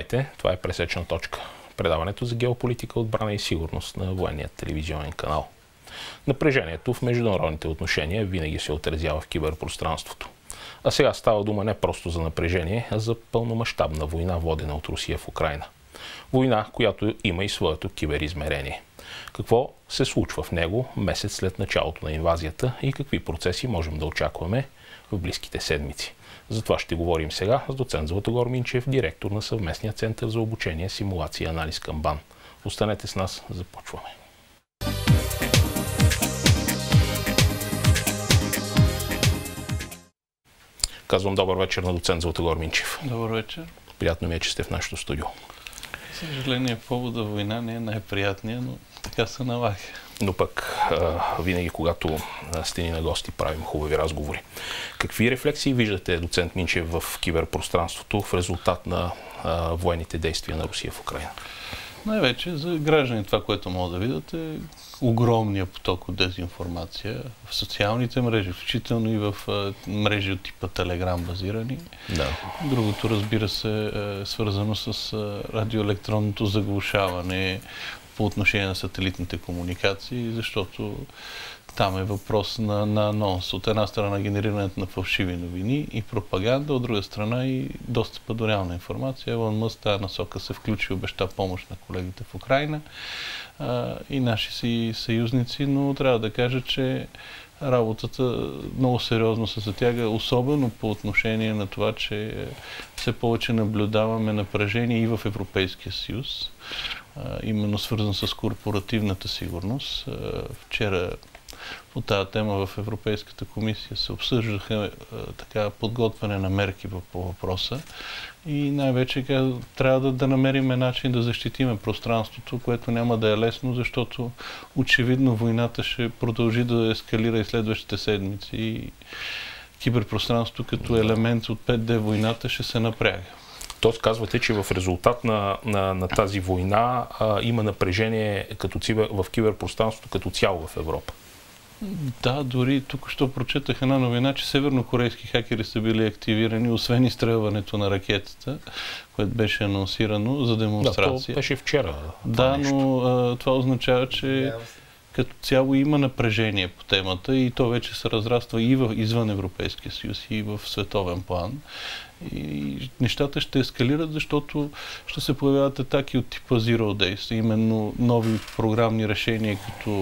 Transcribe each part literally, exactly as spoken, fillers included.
Здравейте, това е Пресечна точка. Предаването за геополитика, отбрана и сигурност на военния телевизионен канал. Напрежението в международните отношения винаги се отразява в киберпространството. А сега става дума не просто за напрежение, а за пълномащабна война, водена от Русия в Украйна. Война, която има и своето киберизмерение. Какво се случва в него месец след началото на инвазията и какви процеси можем да очакваме в близките седмици? За това ще говорим сега с доцент Златогор Минчев, директор на съвместния център за обучение, симулация и анализ към БАН. Останете с нас, започваме. Казвам добър вечер на доцент Златогор Минчев. Добър вечер. Приятно ми е, че сте в нашото студио. За съжаление, повода война не е най-приятния, но така се налага. Но пък винаги, когато сте ни на гости, правим хубави разговори. Какви рефлексии виждате, доцент Минчев, в киберпространството в резултат на военните действия на Русия в Украйна? Най-вече за граждани това, което могат да видят, е огромния поток от дезинформация в социалните мрежи, включително и в мрежи от типа Телеграм базирани. Да. Другото, разбира се, е свързано с радиоелектронното заглушаване по отношение на сателитните комуникации, защото там е въпрос на, на анонс. От една страна генерирането на фалшиви новини и пропаганда, от друга страна и достъпа до реална информация. Елон Мъск тази насока се включи, обеща помощ на колегите в Украйна а, и наши си съюзници, но трябва да кажа, че работата много сериозно се затяга, особено по отношение на това, че все повече наблюдаваме напрежение и в Европейския съюз, именно свързан с корпоративната сигурност. Вчера по тази тема в Европейската комисия се обсъждаха така подготвяне на мерки по въпроса и най-вече трябва да, да намерим начин да защитиме пространството, което няма да е лесно, защото очевидно войната ще продължи да ескалира и следващите седмици и киберпространството като елемент от пет Д войната ще се напряга. Тоест казвате, че в резултат на, на, на тази война а, има напрежение като цибер, в киберпространството като цяло в Европа. Да, дори тук що прочетах една новина, че севернокорейски хакери са били активирани, освен изстрелването на ракетата, което беше анонсирано за демонстрация. Да, то беше вчера. Да, но а, това означава, че като цяло има напрежение по темата и то вече се разраства и в, извън Европейския съюз, и в световен план. И нещата ще ескалират, защото ще се появяват атаки от типа Zero Days, именно нови програмни решения, като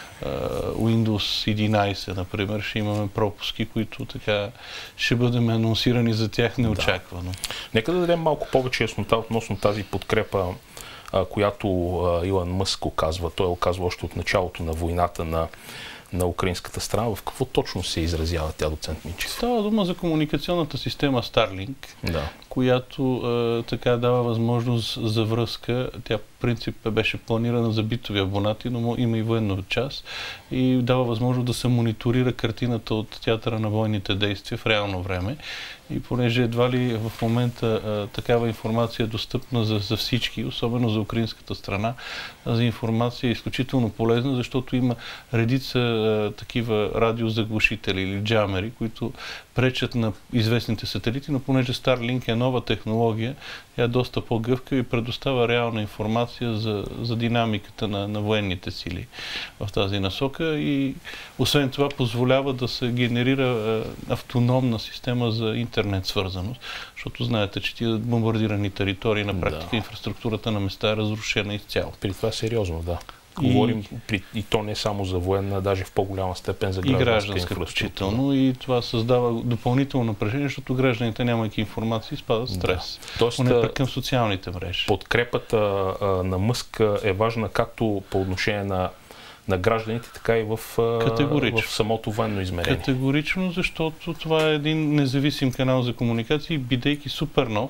Windows единайсет, например, ще имаме пропуски, които така ще бъдем анонсирани за тях неочаквано. Да. Нека да дадем малко повече яснота относно тази подкрепа, която Илон Мъск оказва. Той оказва още от началото на войната на на украинската страна. В какво точно се изразява тя, доцент Минчев? Става дума за комуникационната система Starlink, да. която е, така дава възможност за връзка. Тя в принцип беше планирана за битови абонати, но има и военна част и дава възможност да се мониторира картината от театъра на военните действия в реално време. И понеже едва ли в момента а, такава информация е достъпна за, за всички, особено за украинската страна, за информация е изключително полезна, защото има редица а, такива радиозаглушители или джамери, които пречат на известните сателити, но понеже Starlink е нова технология, тя е доста по-гъвка и предоставя реална информация за, за динамиката на, на военните сили в тази насока и освен това позволява да се генерира а, автономна система за интернет свързаност, защото знаете, че тия бомбардирани територии на практика да. Инфраструктурата на места е разрушена изцяло. При това сериозно, да. Говорим и, при, и то не само за военна, даже в по-голяма степен за гражданска, гражданска инфраструктура. И това създава допълнително напрежение, защото гражданите, нямайки информация, изпадат в стрес. Да. Тоест, поне към социалните мрежи. Подкрепата а, на Мъск е важна както по отношение на на гражданите, така и в, в самото военно измерение. Категорично, защото това е един независим канал за комуникации, бидейки супер нов.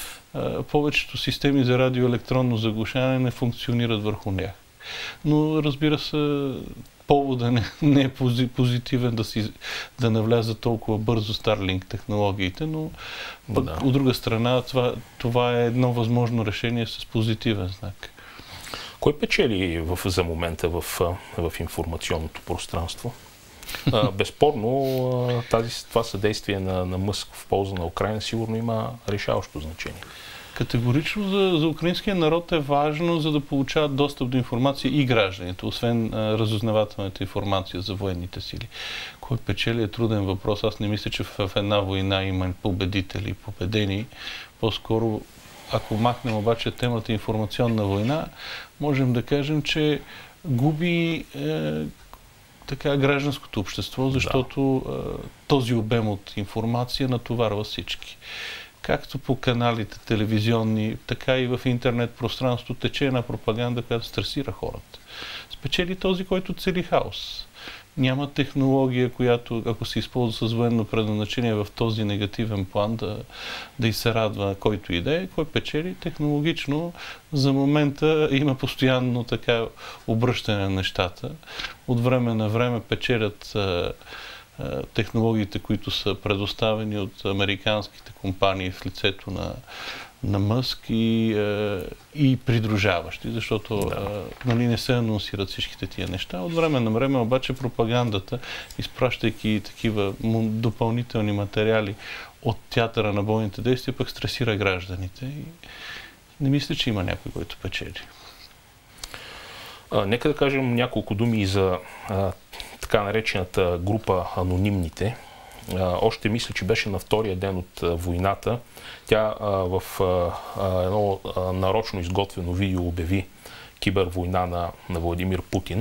Повечето системи за радиоелектронно заглушаване не функционират върху тях. Но, разбира се, повода не, не е позитивен да, си, да навляза толкова бързо Starlink технологиите, но пък, да. От друга страна това, това е едно възможно решение с позитивен знак. Кой печели в, за момента в, в информационното пространство? А, безспорно, тази, това съдействие на, на Мъск в полза на Украйна сигурно има решаващо значение. Категорично за, за украинския народ е важно, за да получават достъп до информация и гражданите, освен а, разузнавателната информация за военните сили. Кой печели е труден въпрос. Аз не мисля, че в, в една война има победители и победени. По-скоро, ако махнем обаче темата информационна война, можем да кажем, че губи е, така гражданското общество, защото да. е, този обем от информация натоварва всички. Както по каналите телевизионни, така и в интернет пространство тече една пропаганда, която стресира хората. Спечели този, който цели хаос. Няма технология, която, ако се използва с военно предназначение в този негативен план, да, да и се радва който и да е. Кой печели? Технологично за момента има постоянно така обръщане на нещата. От време на време печелят а, а, технологиите, които са предоставени от американските компании в лицето на на Мъск и, е, и придружаващи, защото да. е, нали, не се анонсират всичките тия неща. От време на време обаче пропагандата, изпращайки такива допълнителни материали от театъра на бойните действия, пък стресира гражданите и не мисля, че има някой, който печели. А, нека да кажем няколко думи за а, така наречената група анонимните. Uh, още мисля, че беше на втория ден от uh, войната. Тя uh, в uh, едно uh, нарочно изготвено видео обяви кибервойна на, на Владимир Путин.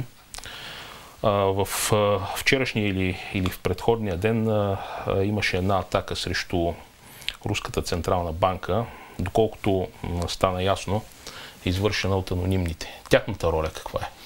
Uh, в uh, вчерашния или, или в предходния ден uh, uh, имаше една атака срещу Руската централна банка, доколкото uh, стана ясно, извършена от анонимните. Тяхната роля каква е?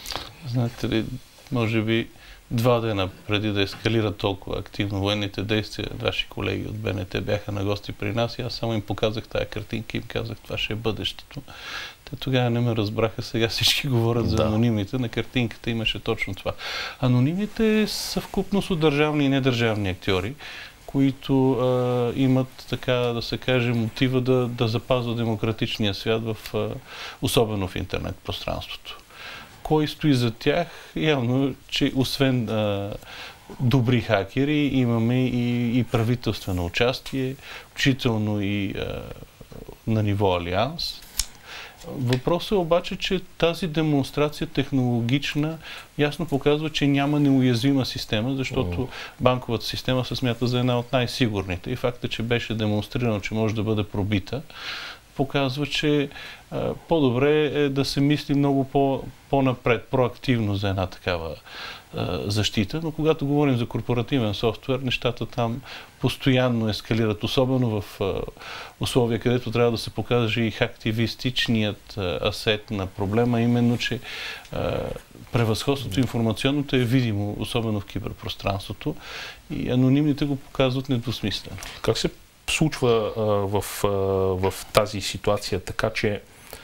Знаете ли, може би два дена преди да ескалират толкова активно военните действия, ваши колеги от Б Н Т бяха на гости при нас и аз само им показах тая картинка и им казах, това ще е бъдещето. Те тогава не ме разбраха, сега всички говорят да. за анонимните. На картинката имаше точно това. Анонимните са съвкупност от държавни и недържавни актьори, които а, имат, така да се каже, мотива да, да запазват демократичния свят, в, а, особено в интернет пространството. Кой стои за тях? Явно, че освен а, добри хакери, имаме и, и правителствено участие, включително и а, на ниво Алианс. Въпросът е обаче, че тази демонстрация технологична ясно показва, че няма неуязвима система, защото банковата система се смята за една от най-сигурните. И факта, че беше демонстрирано, че може да бъде пробита, показва, че а, по-добре е да се мисли много по, по-напред, проактивно за една такава а, защита. Но когато говорим за корпоративен софтуер, нещата там постоянно ескалират, особено в а, условия, където трябва да се покаже и активистичният а, асет на проблема, именно, че а, превъзходството информационното е видимо, особено в киберпространството, и анонимните го показват недвусмислено. Как се случва а, в, а, в тази ситуация, така че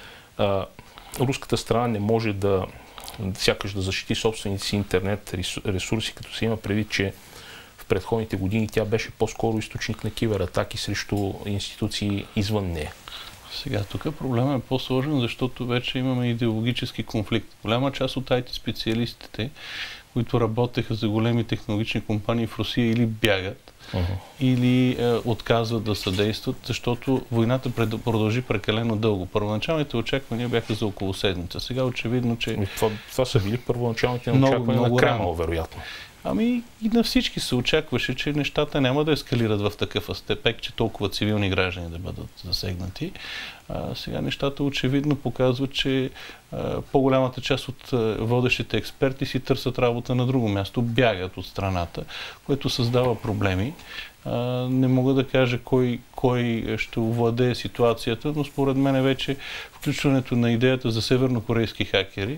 а, руската страна не може да сякаш да защити собствените си интернет ресурси, като се има предвид, че в предходните години тя беше по-скоро източник на кибератаки срещу институции извън нея? Сега, тук проблемът е по-сложен, защото вече имаме идеологически конфликт. Голяма част от ай ти специалистите, които работеха за големи технологични компании в Русия, или бягат, uh-huh. или е, отказват да съдействат, защото войната продължи прекалено дълго. Първоначалните очаквания бяха за около седмица. Сега очевидно, че... Това, това са били първоначалните очаквания на Кремъл, вероятно. Ами и на всички се очакваше, че нещата няма да ескалират в такъв степек, че толкова цивилни граждани да бъдат засегнати. А, сега нещата очевидно показват, че а, по-голямата част от а, водещите експерти си търсят работа на друго място, бягат от страната, което създава проблеми. А, не мога да кажа кой, кой ще овладее ситуацията, но според мен вече включването на идеята за севернокорейски хакери,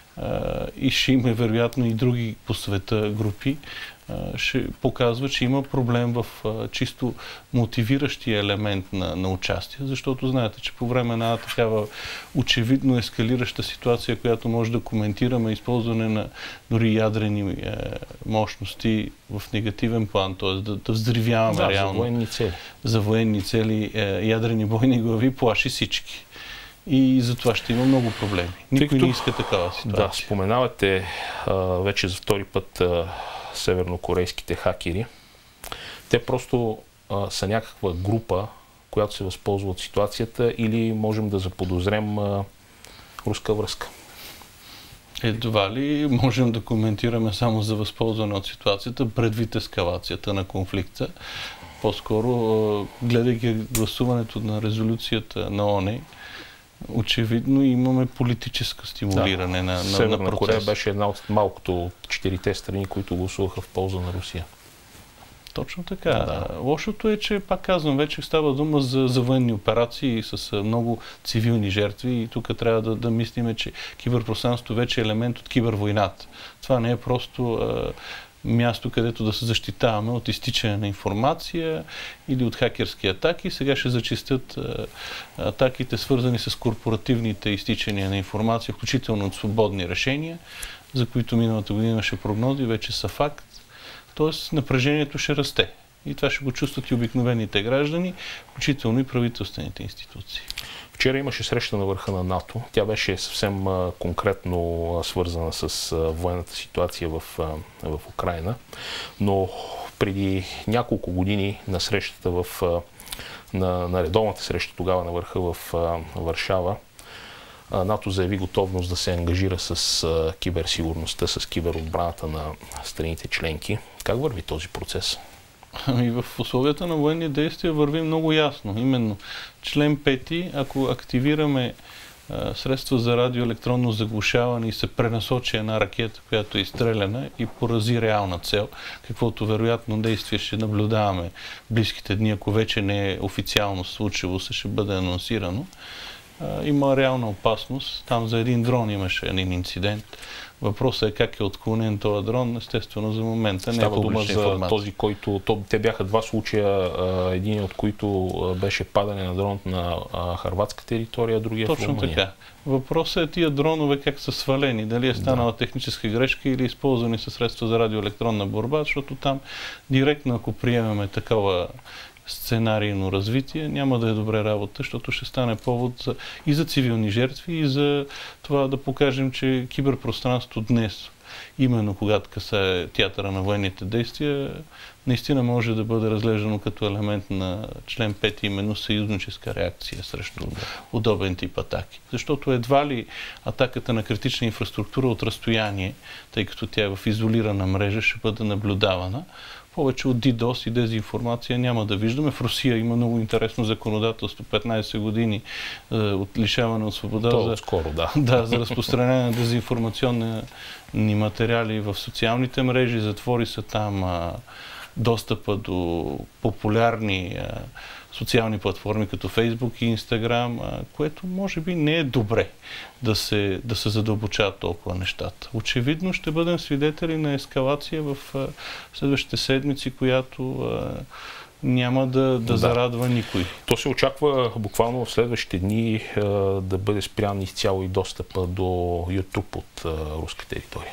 Uh, и ще има вероятно и други по света групи, uh, ще показва, че има проблем в uh, чисто мотивиращия елемент на, на участие, защото знаете, че по време на такава очевидно ескалираща ситуация, която може да коментираме използване на дори ядрени uh, мощности в негативен план, т.е. да, да взривяваме да, реално за военни цели, за военни цели uh, ядрени бойни глави, плаши всички. И за това ще има много проблеми. Никой като, не иска такава ситуация. Да, споменавате а, вече за втори път а, севернокорейските хакери. Те просто а, са някаква група, която се възползва от ситуацията, или можем да заподозрем а, руска връзка? Едва ли можем да коментираме само за възползване от ситуацията, предвид ескалацията на конфликта. По-скоро, гледайки гласуването на резолюцията на ООН, очевидно имаме политическо стимулиране да, на, на, Северна на процес. Корея беше една от малкото от четирите страни, които гласуваха в полза на Русия. Точно така. Да. Лошото е, че, пак казвам, вече става дума за, за военни операции с много цивилни жертви и тук трябва да, да мислиме, че киберпространството вече е елемент от кибервойната. Това не е просто а, място, където да се защитаваме от изтичане на информация или от хакерски атаки. Сега ще зачистят а, атаките, свързани с корпоративните изтичания на информация, включително от свободни решения, за които миналата година имаше прогнози, вече са факт. Тоест напрежението ще расте. И това ще го чувстват и обикновените граждани, включително и правителствените институции. Вчера имаше среща на върха на НАТО. Тя беше съвсем а, конкретно а, свързана с а, военната ситуация в, а, в Украйна. Но преди няколко години на срещата в, а, на, на редовната среща тогава на върха в а, Варшава, а, НАТО заяви готовност да се ангажира с а, киберсигурността, с киберотбраната на страните членки. Как върви този процес? Ами в условията на военни действия върви много ясно. Именно член пети, ако активираме а, средства за радиоелектронно заглушаване и се пренасочи една ракета, която е изстреляна и порази реална цел, каквото вероятно действие ще наблюдаваме близките дни, ако вече не е официално случило се, ще бъде анонсирано. А, има реална опасност. Там за един дрон имаше един инцидент. Въпросът е как е отклонен този дрон. Естествено, за момента не е публична информация. Става дума за този, който... То, те бяха два случая, един от които беше падане на дрон на хърватска територия, другия Точно в Румъния. Така. Въпросът е тия дронове как са свалени. Дали е станала да. техническа грешка или използвани със средства за радиоелектронна борба, защото там директно, ако приемаме такава сценарийно развитие, няма да е добре работа, защото ще стане повод за, и за цивилни жертви, и за това да покажем, че киберпространството днес, именно когато касае театъра на военните действия, наистина може да бъде разглеждано като елемент на член пети, именно съюзническа реакция срещу удобен тип атаки. Защото едва ли атаката на критична инфраструктура от разстояние, тъй като тя е в изолирана мрежа, ще бъде наблюдавана. Повече от дидос и дезинформация няма да виждаме. В Русия има много интересно законодателство, петнайсет години е, от лишаване от свобода То, за, скоро, да. Да, за разпространение на дезинформационни материали в социалните мрежи. Затвори се там а, достъпа до популярни а, социални платформи като Фейсбук и Инстаграм, което може би не е добре да се, да се задълбочават толкова нещата. Очевидно ще бъдем свидетели на ескалация в а, следващите седмици, която а, няма да, да, да зарадва никой. То се очаква буквално в следващите дни а, да бъде спрян изцяло и достъпа до YouTube от а, руска територия.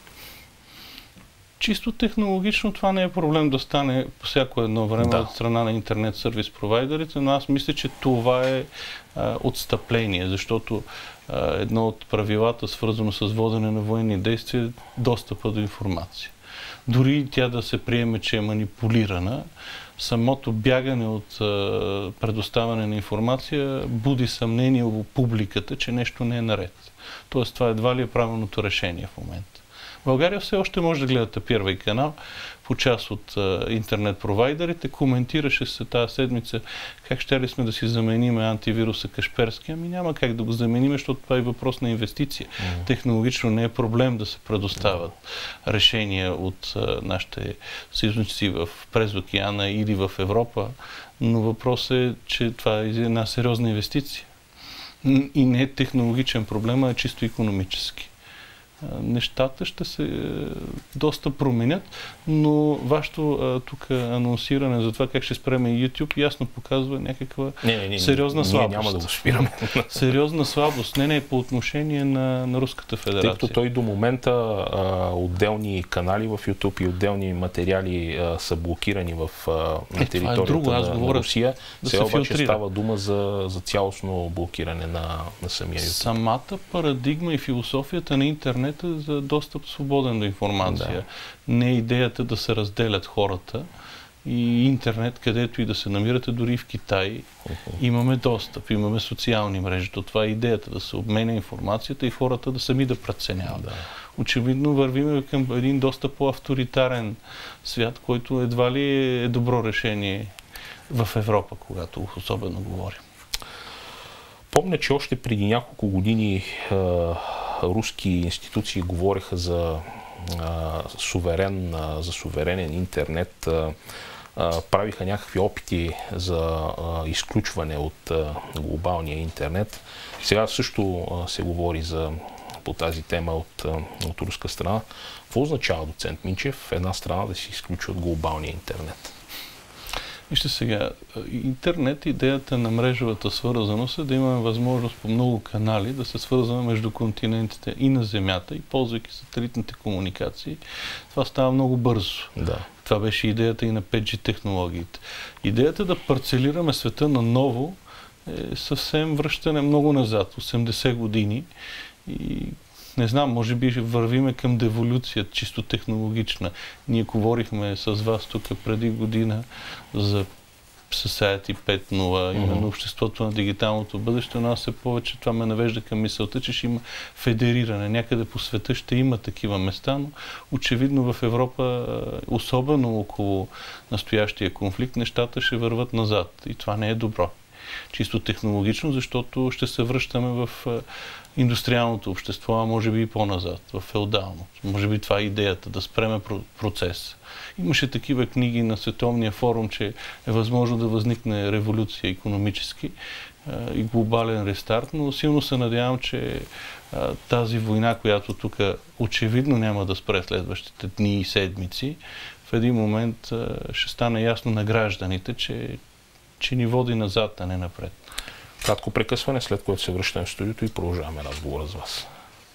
Чисто технологично това не е проблем да стане по всяко едно време да. от страна на интернет сервис провайдерите, но аз мисля, че това е а, отстъпление, защото а, едно от правилата, свързано с водене на военни действия, е достъпа до информация. Дори тя да се приеме, че е манипулирана, самото бягане от а, предоставяне на информация буди съмнение у публиката, че нещо не е наред. Тоест това едва ли е правилното решение в момента. В България все още може да гледате Първи канал по част от а, интернет провайдерите. Коментираше се тази седмица как ще ли сме да си замениме антивируса Кашперски. Ами няма как да го заменим, защото това е въпрос на инвестиция. Mm. Технологично не е проблем да се предоставят mm. решения от а, нашите съюзници в през океана или в Европа, но въпросът е, че това е една сериозна инвестиция. И не е технологичен проблем, а е чисто икономически. Нещата ще се доста променят, но вашето тук анонсиране за това как ще спреме YouTube ясно показва някаква не, не, не, сериозна не, слабост. Няма да го спираме. Сериозна слабост. Не, не, по отношение на, на Руската федерация. Тъй като той до момента а, отделни канали в YouTube и отделни материали а, са блокирани в а, на е, територията е друго. Аз на, на Русия. Да Сега обаче филтрира. Става дума за, за цялостно блокиране на, на самия YouTube. Самата парадигма и философията на интернет за достъп свободен до информация. Да. Не е идеята да се разделят хората, и интернет, където и да се намирате, дори в Китай, uh-huh. имаме достъп, имаме социални мрежи. То това е идеята, да се обменя информацията и хората да сами да преценяват. Да. Очевидно вървим към един доста по-авторитарен свят, който едва ли е добро решение в Европа, когато особено говорим. Помня, че още преди няколко години а, руски институции говореха за а, суверен, а, за суверенен интернет, а, а, правиха някакви опити за а, изключване от а, глобалния интернет. Сега също а, се говори за, по тази тема от, а, от руска страна. Какво означава, доцент Минчев, една страна да се изключва от глобалния интернет? Вижте сега, интернет, идеята на мрежовата свързаност е да имаме възможност по много канали да се свързваме между континентите и на Земята, и ползвайки сателитните комуникации. Това става много бързо. Да. Това беше идеята и на пет джи технологиите. Идеята да парцелираме света наново е съвсем връщане много назад, осемдесет години. И не знам, може би вървиме към деволюция, чисто технологична. Ние говорихме с вас тук преди година за Society пет точка нула, именно mm-hmm. обществото на дигиталното бъдеще, но аз все повече това ме навежда към мисълта, че ще има федериране. Някъде по света ще има такива места, но очевидно в Европа, особено около настоящия конфликт, нещата ще върват назад. И това не е добро. Чисто технологично, защото ще се връщаме в индустриалното общество, а може би и по-назад, в феодалното. Може би това е идеята, да спреме процес. Имаше такива книги на Световния форум, че е възможно да възникне революция икономически и глобален рестарт, но силно се надявам, че тази война, която тук очевидно няма да спре следващите дни и седмици, в един момент ще стане ясно на гражданите, че, че ни води назад, а не напред. Кратко прекъсване, след което се връщаме в студиото и продължаваме разговора с вас.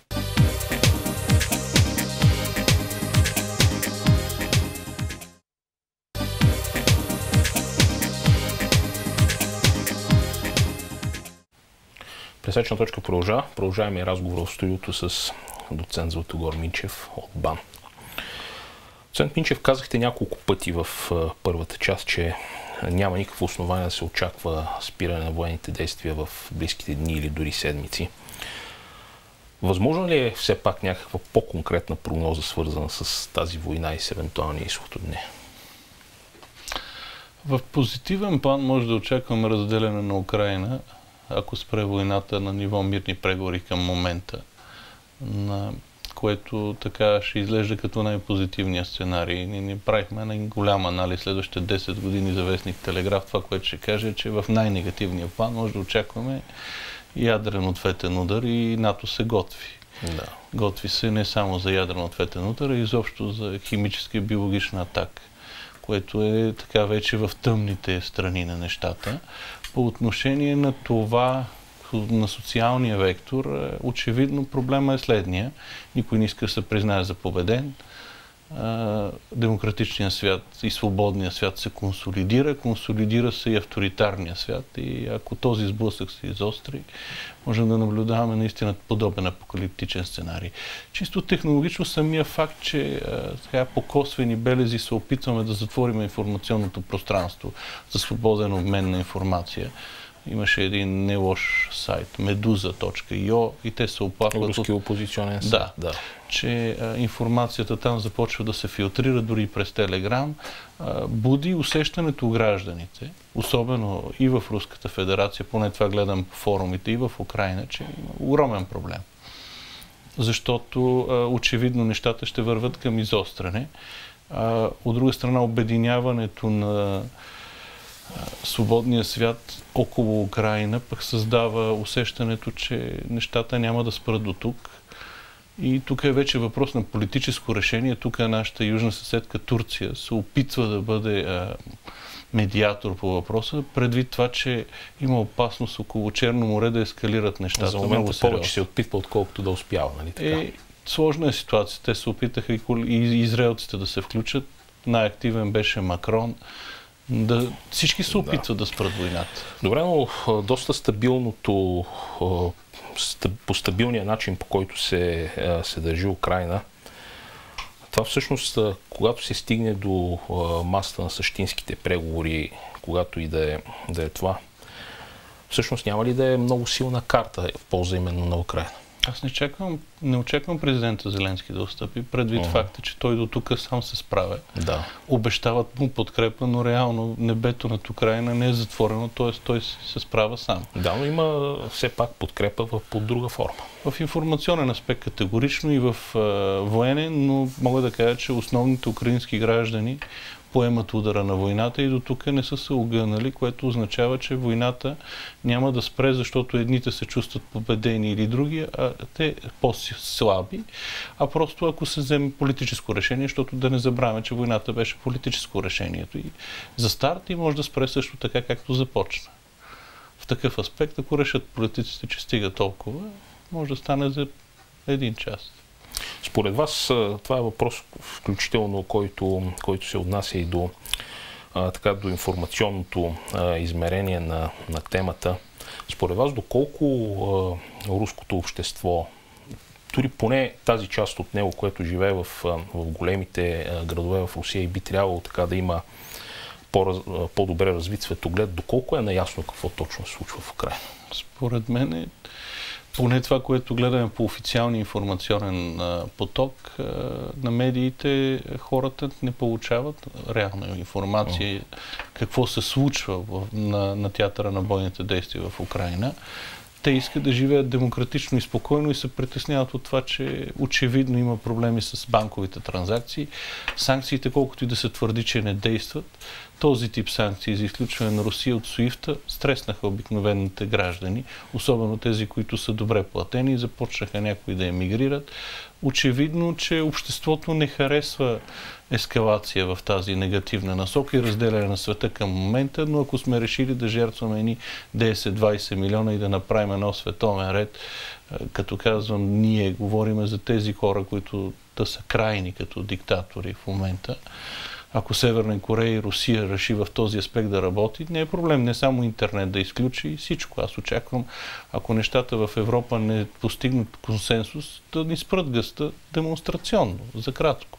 Пресечна точка продължава. Продължаваме разговора в студиото с доцент Златогор Минчев от БАН. Доцент Минчев, казахте няколко пъти в първата част, че няма никакво основание да се очаква спиране на военните действия в близките дни или дори седмици. Възможно ли е все пак някаква по-конкретна прогноза, свързана с тази война и с евентуалния изход от нея? В позитивен план може да очакваме разделяне на Украйна, ако спре войната на ниво мирни преговори към момента, на което така ще изглежда като най-позитивния сценарий. Ние не правихме на голям анализ следващите десет години за вестник Телеграф. Това, което ще каже, е, че в най-негативния план може да очакваме ядрен ответен удар и НАТО се готви. Да. Готви се не само за ядрен ответен удар, а изобщо за химическа и биологична атака, което е така вече в тъмните страни на нещата. По отношение на това, на социалния вектор, очевидно проблема е следния. Никой не иска да се признае за победен. Демократичният свят и свободният свят се консолидира, консолидира се и авторитарния свят и ако този сблъсък се изостри, можем да наблюдаваме наистина подобен апокалиптичен сценарий. Чисто технологично самия факт, че така, по косвени белези се опитваме да затворим информационното пространство за свободен обмен на информация. Имаше един не лош сайт, медуза точка ай о и те се оплакват руски опозиционен сайт. Да, да. Че а, информацията там започва да се филтрира дори през Телеграм, а, буди усещането у гражданите, особено и в Руската федерация, поне това гледам по форумите, и в Украйна, че има огромен проблем. Защото а, очевидно нещата ще върват към изостряне. А, от друга страна, обединяването на свободния свят около Украйна пък създава усещането, че нещата няма да спрат до тук. И тук е вече въпрос на политическо решение. Тук е нашата южна съседка Турция се опитва да бъде а, медиатор по въпроса, предвид това, че има опасност около Черно море да ескалират нещата. За момента повече се опитва, отколкото да успява, нали така? Е, сложна е ситуация. Те се опитаха и, и израелците да се включат. Най-активен беше Макрон. Да, всички се опитват да, да спрат войната. Добре, но доста стабилното, по стабилния начин, по който се, се държи Украйна, това всъщност, когато се стигне до масата на същинските преговори, когато и да е, да е това, всъщност няма ли да е много силна карта в полза именно на Украйна? Аз не, чакам, не очаквам президента Зеленски да отстъпи, предвид uh-huh. факта, че той до тук сам се справя. Да. Обещават му подкрепа, но реално небето над Украйна не е затворено, т.е. той се справя сам. Да, но има все пак подкрепа в, под друга форма. В информационен аспект категорично и в е, военен, но мога да кажа, че основните украински граждани поемат удара на войната и до тук не са се огънали, което означава, че войната няма да спре, защото едните се чувстват победени или други, а те по-слаби, а просто ако се вземе политическо решение, защото да не забравяме, че войната беше политическо решението и за старт и може да спре също така, както започна. В такъв аспект, ако решат политиците, че стига толкова, може да стане за един час. Според вас това е въпрос, включително, който, който се отнася и до, а, така, до информационното а, измерение на, на темата. Според вас, доколко а, руското общество, дори поне тази част от него, което живее в, в големите а, градове в Русия и би трябвало така да има по, по-добре развит светоглед, доколко е наясно какво точно се случва в Украйна? Според мен е поне това, което гледаме по официалния информационен а, поток а, на медиите, хората не получават реална информация uh-huh. какво се случва в, на, на театъра на бойните действия в Украйна. Те искат да живеят демократично и спокойно и се притесняват от това, че очевидно има проблеми с банковите транзакции. Санкциите, колкото и да се твърди, че не действат, този тип санкции за изключване на Русия от суифта стреснаха обикновените граждани, особено тези, които са добре платени и започнаха някои да емигрират. Очевидно, че обществото не харесва ескалация в тази негативна насока и разделяне на света към момента, но ако сме решили да жертваме едни десет-двайсет милиона и да направим едно световен ред, като казвам, ние говорим за тези хора, които да са крайни като диктатори в момента. Ако Северна Корея и Русия реши в този аспект да работи, не е проблем не само интернет да изключи и всичко. Аз очаквам, ако нещата в Европа не постигнат консенсус, да ни спрат гъста демонстрационно, за кратко.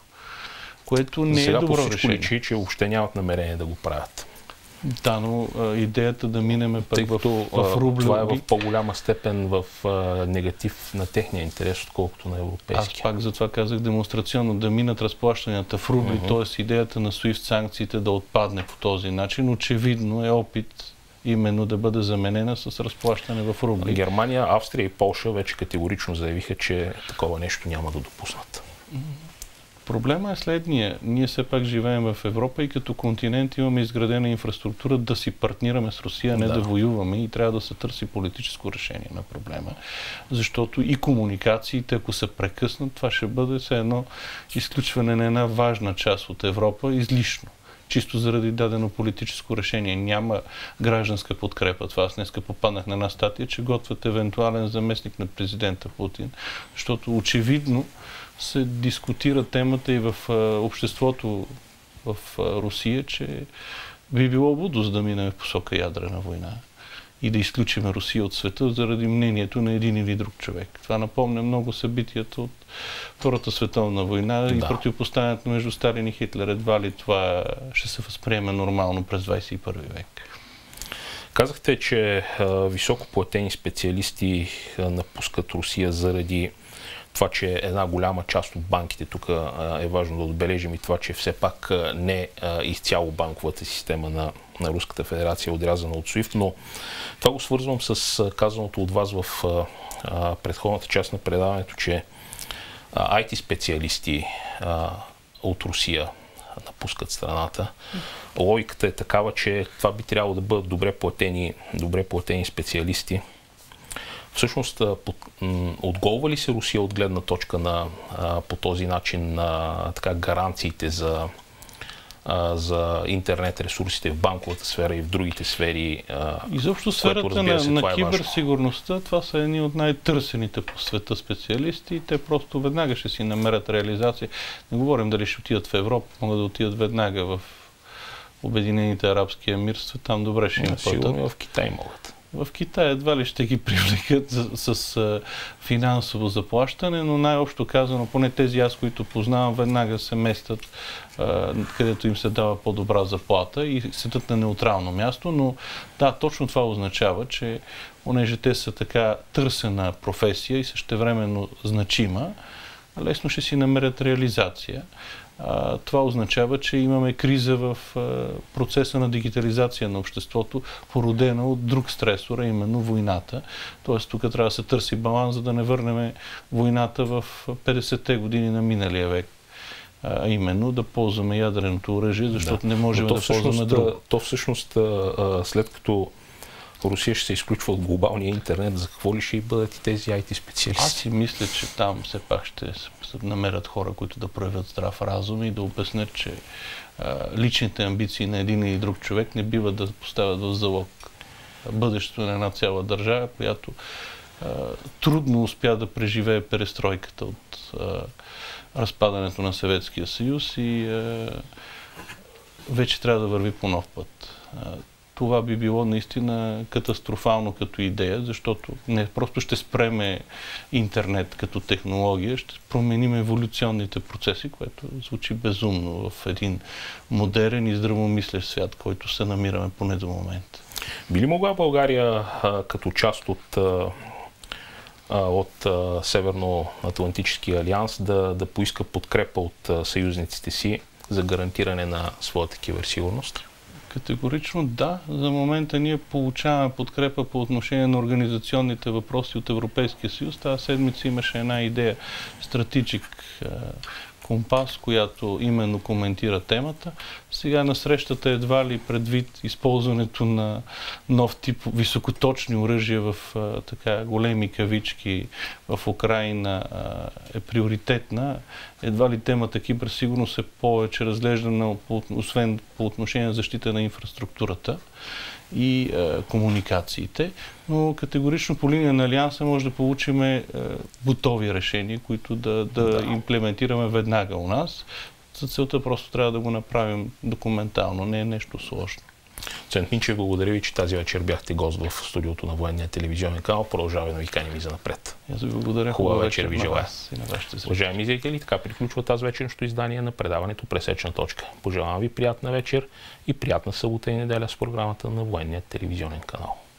Което не сега е добро решение. Сега по всичко личи, че въобще нямат намерение да го правят. Да, но а, идеята да минеме пък в, в рубли... Това е в по-голяма степен в а, негатив на техния интерес, отколкото на европейския. Аз пак затова казах демонстрационно да минат разплащанията в рубли, uh-huh. т.е. идеята на суифт санкциите да отпадне по този начин. Очевидно е опит именно да бъде заменена с разплащане в рубли. Германия, Австрия и Полша вече категорично заявиха, че такова нещо няма да допуснат. Проблема е следния. Ние все пак живеем в Европа и като континент имаме изградена инфраструктура да си партнираме с Русия, не да, да воюваме и трябва да се търси политическо решение на проблема. Защото и комуникациите, ако се прекъснат, това ще бъде все едно изключване на една важна част от Европа излишно. Чисто заради дадено политическо решение. Няма гражданска подкрепа. Това аз днеска попаднах на една статия, че готвят евентуален заместник на президента Путин, защото очевидно се дискутира темата и в а, обществото в а, Русия, че би било лудост да минем в посока ядрена война и да изключим Русия от света заради мнението на един или друг човек. Това напомня много събитията от Втората световна война да. И противопоставянето между Сталин и Хитлер. Едва ли това ще се възприеме нормално през двайсет и първи век. Казахте, че а, високоплатени специалисти а, напускат Русия заради това, че една голяма част от банките, тук е важно да отбележим и това, че все пак не изцяло банковата система на, на Руската федерация е отрязана от суифт, но това го свързвам с казаното от вас в а, предходната част на предаването, че а, ай ти специалисти а, от Русия напускат страната. Логиката е такава, че това би трябвало да бъдат добре платени, добре платени специалисти. Всъщност, отголва ли се Русия от гледна точка на, по този начин на така, гаранциите за, за интернет ресурсите в банковата сфера и в другите сфери? Изобщо сферата което, на, се, на киберсигурността, това са едни от най-търсените по света специалисти и те просто веднага ще си намерят реализация. Не говорим дали ще отидат в Европа, могат да отидат веднага в Обединените арабски емирства, там добре ще им платят. Сигурно в Китай могат. В Китай едва ли ще ги привлекат с, с а, финансово заплащане, но най-общо казано, поне тези аз, които познавам, веднага се местят, а, където им се дава по-добра заплата и седят на неутрално място, но да, точно това означава, че понеже те са така търсена професия и същевременно значима, лесно ще си намерят реализация. А, това означава, че имаме криза в а, процеса на дигитализация на обществото, породена от друг стресор, а именно войната. Тоест тук трябва да се търси баланс, за да не върнем войната в петдесетте години на миналия век. А именно да ползваме ядреното оръжие, защото да. не можем да ползваме друго. То всъщност, след като Русия ще се изключва от глобалния интернет, за какво ли ще и бъдат и тези ай ти специалисти? Аз си мисля, че там все пак ще се намерят хора, които да проявят здрав разум и да обяснят, че а, личните амбиции на един или друг човек не бива да поставят в залог бъдещето на една цяла държава, която а, трудно успя да преживее перестройката от а, разпадането на Съветския съюз и а, вече трябва да върви по нов път. Това би било наистина катастрофално като идея, защото не просто ще спреме интернет като технология, ще променим еволюционните процеси, което звучи безумно в един модерен и здравомислещ свят, който се намираме поне до момента. Би ли могла България като част от, от Северноатлантическия алианс да, да поиска подкрепа от съюзниците си за гарантиране на своята киберсигурност? Категорично да. За момента ние получаваме подкрепа по отношение на организационните въпроси от Европейския съюз. Тази седмица имаше една идея, стратегик компас, която именно коментира темата. Сега на срещата едва ли предвид използването на нов тип високоточни оръжия в а, така големи кавички в Украйна а, е приоритетна. Едва ли темата киберсигурност е повече разглеждана, освен по отношение на защита на инфраструктурата и е, комуникациите, но категорично по линия на Алианса може да получим е, готови решения, които да, да, да имплементираме веднага у нас. За целта просто трябва да го направим документално, не е нещо сложно. Доцент Минчев, благодаря ви, че тази вечер бяхте гост в студиото на Военния телевизионен канал. Продължаваме да ви каним и за напред. Аз ви благодаря. Хубава вечер ви желая. Уважаеми зрители, така приключва тази вечерното издание на предаването Пресечна точка. Пожелавам ви приятна вечер и приятна събота и неделя с програмата на Военния телевизионен канал.